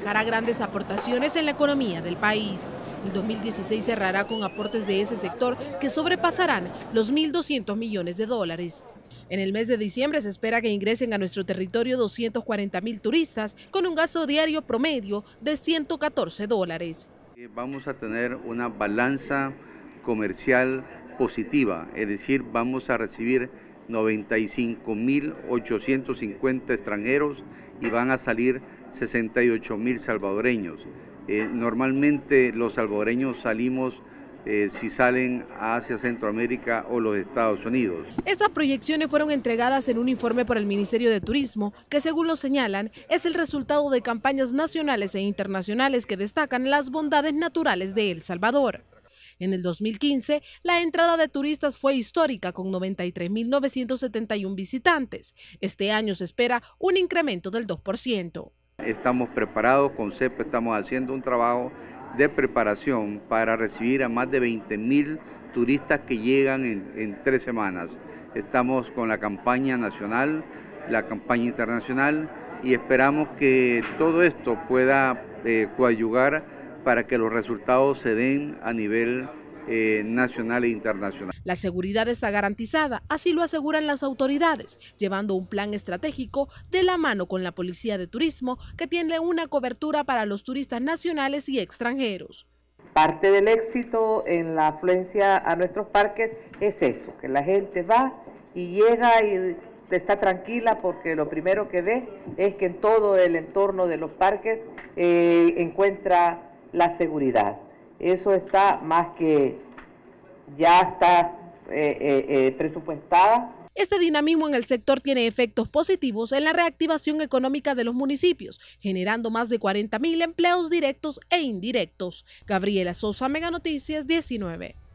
dejará grandes aportaciones en la economía del país. El 2016 cerrará con aportes de ese sector que sobrepasarán los 1.200 millones de dólares. En el mes de diciembre se espera que ingresen a nuestro territorio 240.000 turistas con un gasto diario promedio de $114. Vamos a tener una balanza comercial positiva, es decir, vamos a recibir 95.850 extranjeros y van a salir 68.000 salvadoreños. Normalmente los salvadoreños salimos si salen hacia Centroamérica o los Estados Unidos. Estas proyecciones fueron entregadas en un informe por el Ministerio de Turismo, que según lo señalan, es el resultado de campañas nacionales e internacionales que destacan las bondades naturales de El Salvador. En el 2015, la entrada de turistas fue histórica con 93.971 visitantes. Este año se espera un incremento del 2%. Estamos preparados, con CEPA estamos haciendo un trabajo de preparación para recibir a más de 20.000 turistas que llegan en 3 semanas. Estamos con la campaña nacional, la campaña internacional y esperamos que todo esto pueda coadyuvar para que los resultados se den a nivel nacional e internacional. La seguridad está garantizada, así lo aseguran las autoridades, llevando un plan estratégico de la mano con la Policía de Turismo que tiene una cobertura para los turistas nacionales y extranjeros. Parte del éxito en la afluencia a nuestros parques es eso, que la gente va y llega y está tranquila porque lo primero que ve es que en todo el entorno de los parques encuentra la seguridad. Eso está más que ya está presupuestada. Este dinamismo en el sector tiene efectos positivos en la reactivación económica de los municipios, generando más de 40.000 empleos directos e indirectos. Gabriela Sosa, Mega Noticias 19.